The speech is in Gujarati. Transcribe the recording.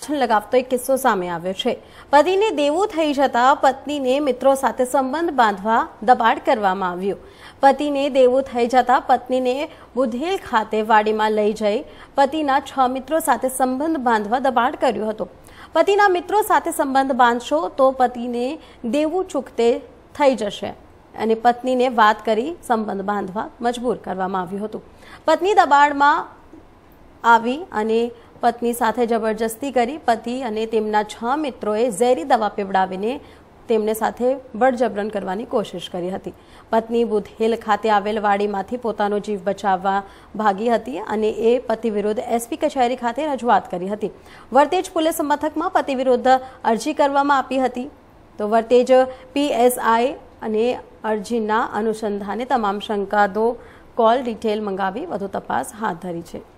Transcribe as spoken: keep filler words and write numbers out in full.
લગાવતો એક કિસ્સો સામે આવ્યો છે। પતિને દેવું થઈ જતા પત્નીને મિત્રો સાથે સંબંધ બાંધવા દબાણ કરવામાં આવ્યું। પતિને દેવું થઈ જતા પત્નીને બુધેલ ખાતે વાડીમાં લઈ જઈ પતિના છ મિત્રો સાથે સંબંધ બાંધવા દબાણ કર્યું હતું। પતિના મિત્રો સાથે સંબંધ બાંધશો તો પતિને દેવું ચૂકતે થઈ જશે અને પત્નીને વાત કરી સંબંધ બાંધવા મજબૂર કરવામાં આવ્યું હતું। પત્ની દબાણમાં આવી અને પત્ની સાથે જબરજસ્તી કરી પતિ અને તેમના છ મિત્રોએ ઝેરી દવા પીવડાવીને તેમને સાથે બળજબરન કરવાની કોશિશ કરી હતી। પત્ની બુધેલ ખાતે આવેલ વાડીમાંથી પોતાનો જીવ બચાવવા ભાગી હતી અને એ પતિ વિરુદ્ધ એસપી કચેરી ખાતે રજૂઆત કરી હતી। વર્તેજ પોલીસ મથકમાં પતિ વિરુદ્ધ અરજી કરવામાં આપી હતી। તો વર્તેજ પીએસઆઈ અને અરજીના અનુસંધાને તમામ શંકાદો કોલ ડિટેલ મંગાવી વધુ તપાસ હાથ ધરી છે।